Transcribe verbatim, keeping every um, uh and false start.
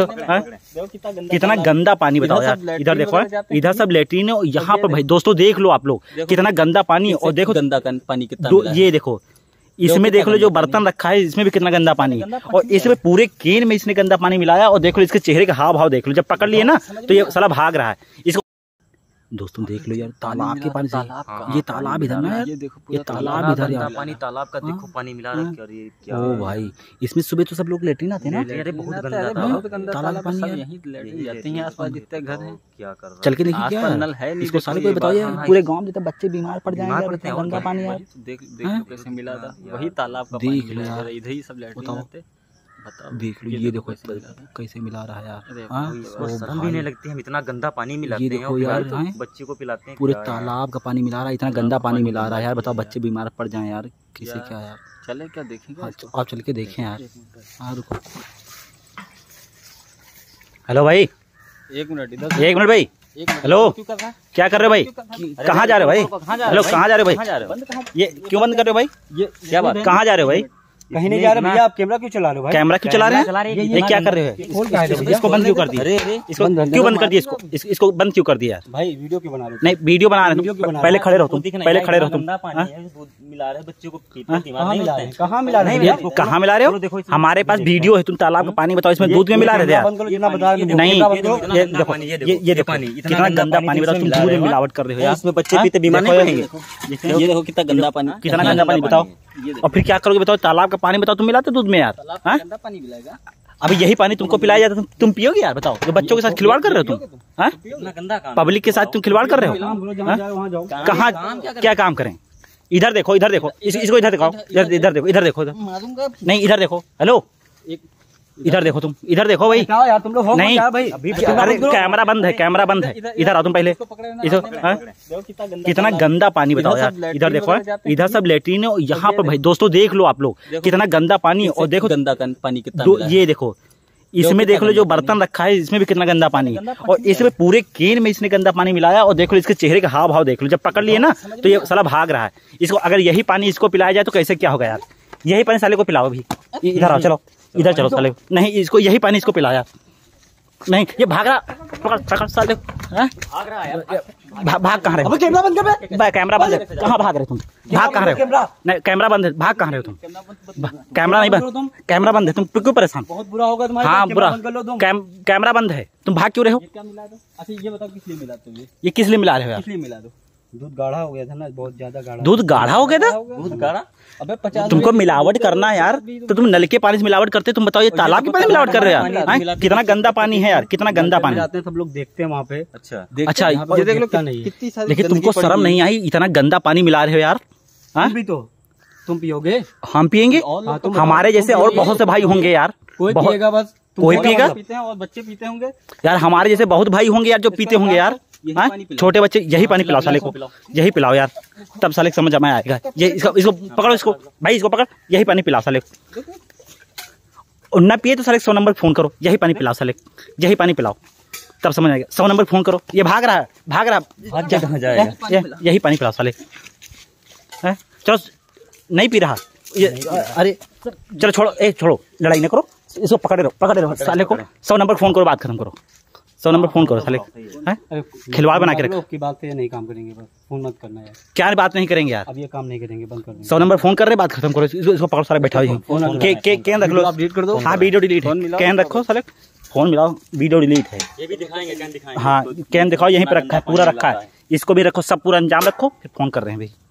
कितना गंदा पानी बताओ यार। इधर देखो, इधर सब लेटरिन है, यहाँ पर भाई दोस्तों देख लो आप लोग कितना गंदा पानी। और देखो गंदा पानी कितना, ये देखो इसमें देख लो जो बर्तन रखा है इसमें भी कितना गंदा पानी है। और इसमें पूरे केन में इसने गंदा पानी मिलाया। और देखो इसके चेहरे का हाव भाव देख लो, जब पकड़ लिए ना तो ये साला भाग रहा है। इसको दोस्तों देख लो यार, तालाब के पानी से ये तालाब इधर ना, ये तालाब इधर यार, पानी तालाब का देखो पानी मिला रखा है। ये क्या ओ भाई, इसमें सुबह तो सब लोग लेटरिन आते हैं ना। अरे बहुत गंदा बहुत गंदा तालाब पानी है, यहीं लेटरिन जाते हैं आसपास जितने घर हैं। क्या कर रहा है, चल के देखिए क्या नल है नहीं। इसको साले कोई बताइए, पूरे गांव में बच्चे बीमार पड़ जाएंगे गंदा पानी यार। देख देखो कैसे मिला था, वही तालाब का पानी यार, इधर ही सब लेटरिन आते। देख लो ये देखो कैसे मिला रहा है यार। शर्म भी नहीं लगती, हम इतना गंदा पानी मिलाते हैं। ये देखो यार, बच्चे को पिलाते हैं, पूरे तालाब का पानी मिला रहा है, इतना गंदा पानी मिला रहा है यार। बताओ बच्चे बीमार पड़ जाएं यार, किसे क्या यार। चले क्या देखेंगे, आप चल के देखें यार। हाँ रुको, हेलो भाई, एक मिनट एक मिनट भाई, हेलो क्या कर रहे हो भाई, कहाँ जा रहे हो भाई, हेलो कहाँ जा रहे हो भाई, ये क्यों बंद कर रहे हो भाई, ये क्या बात, कहाँ जा रहे हो भाई। कहीं नहीं जा रहे भैया, आप कैमरा क्यों चला रहे हो भाई, कैमरा क्यों चला रहे हैं, ये क्या कर रहे हो, इसको बंद क्यों कर दिया, इसको क्यों बंद कर दिया, इसको इसको बंद क्यों कर दिया भाई। वीडियो क्यों बना रहे हो, नहीं वीडियो बना रहे तुम, पहले खड़े रहो तुम, पहले खड़े रहो तुम। मिला रहे बच्चों को, कहाँ मिला रहे हैं, कहाँ मिला रहे हो, कहाँ मिला रहे हो, हमारे पास वीडियो है। तुम तालाब का पानी बताओ, इसमें दूध में मिला रहे थे नहीं, ये देखो ये देखो कितना गंदा पानी बताओ, तुम दूध में मिलावट कर रहे हो यार, इसमें बच्चे पीते बीमार नहीं पड़ेंगे। ये देखो कितना गंदा पानी, कितना गंदा पानी बताओ। और फिर क्या करोगे बताओ, तालाब का पानी बताओ तुम मिलाते दूध में यार, गंदा पानी मिलाएगा। अभी यही पानी तुमको पिलाया जाता, तुम, तुम पियोगे यार, बताओ। जो बच्चों के साथ खिलवाड़ कर रहे हो तुम, हाँ पब्लिक के साथ तुम खिलवाड़ कर रहे हो, कहाँ क्या काम करें। इधर देखो, इधर देखो, इसको इधर दिखाओ, इधर इधर देखो, इधर देखो, नहीं इधर देखो, हेलो इधर देखो तुम, इधर देखो भाई यार, तुम लोग नहीं भाई, अरे कैमरा बंद है, कैमरा बंद है, इधर आओ तुम पहले। कितना गंदा पानी बताओ यार। इधर देखो, इधर सब लेटरिन है, यहाँ पर भाई दोस्तों देख लो आप लोग कितना गंदा पानी। और देखो गंदा पानी कितना, ये देखो इसमें देख लो जो बर्तन रखा है इसमें भी कितना गंदा पानी। और इसमें पूरे केन में इसने गंदा पानी मिलाया। और देखो इसके चेहरे का हाव भाव देख लो, जब पकड़ लिए ना तो ये साला भाग रहा है। इसको अगर यही पानी इसको पिलाया जाए तो कैसे क्या होगा यार। यही पानी साले को पिलाओ भी, इधर आओ, चलो इधर चलो साले, नहीं इसको यही पानी इसको पिलाया, नहीं ये भाग रहा, पकड़ पकड़ साले, भाग रहा है, भाग कहाँ रहे हो, कैमरा बंद कर, कैमरा बंद है, कहाँ भाग रहे तुम, भाग कहाँ रहे हो, नहीं कैमरा बंद है, भाग कहाँ रहे हो तुम, कैमरा नहीं बंद, कैमरा बंद है, तुम क्यों परेशान, बहुत बुरा होगा तुम्हारे, हाँ बुरा, कैमरा बंद है, तुम भाग क्यों रहे हो। अच्छा ये बताओ किस लिए मिला तुम, ये किस लिए मिला रहे हो यार, किस लिए मिला दो, दूध गाढ़ा हो गया था ना, बहुत ज्यादा गाढ़ा, दूध गाढ़ा हो गया था, दूध गाढ़ा। अबे पचास तुमको मिलावट करना यार, तो तुम नल के पानी से मिलावट करते, तुम बताओ ये तालाब के पानी मिलावट कर रहे हो यार। कितना गंदा पानी है यार, कितना गंदा पानी जाते हैं सब लोग देखते हैं वहाँ पे। अच्छा अच्छा ये देख लो कितनी सारी, लेकिन तुमको शर्म नहीं आई, इतना गंदा पानी मिला रहे हो यार। तुम भी तो तुम पियोगे, हम पियेंगे, हमारे जैसे और बहुत से भाई होंगे यार, कोई पिएगा बस, कोई पिएगा, पीते हैं और बच्चे पीते होंगे यार, हमारे जैसे बहुत भाई होंगे यार जो पीते होंगे यार, छोटे बच्चे। यही पानी पिलाओ साले को, यही पिलाओ यार, तब साले समझ में आएगा। ये इसको इसको पकड़ो, इसको भाई इसको पकड़, यही पानी पिलाओ साले को। और ना पिए तो साले सौ नंबर फोन करो, यही पानी पिलाओ साले, यही पानी पिलाओ, तब समझ आएगा। सौ नंबर फोन करो, ये भाग रहा है, भाग रहा है, यही पानी पिलाओ साले। चलो नहीं पी रहा ये, अरे चलो छोड़ो, ए छोड़ो, लड़ाई ना करो, इसको पकड़े रहो, पकड़े रहो साले को। सौ नंबर फोन करो, बात खत्म करो, सौ नंबर फोन करो साले, खिलवाड़ बना के रखो। की बात पे नहीं काम करेंगे, बस फोन मत करना यार। क्या बात नहीं करेंगे यार, अब ये काम नहीं करेंगे, बंद कर देंगे। सौ नंबर फोन कर रहे, बात खत्म करो, इसको पकड़ो साले, बैठा कैन रख लो, आप डिलीट कर दो। हाँ वीडियो डिलीट है, कैन रखो साले, फोन मिलाओ, वीडियो डिलीट है। ये भी दिखाएंगे, कैन दिखाएंगे, हाँ कैन दिखाओ, यहीं पे रखा है, पूरा रखा है, इसको भी रखो, सब पूरा अंजाम रखो, फिर फोन कर रहे हैं भाई।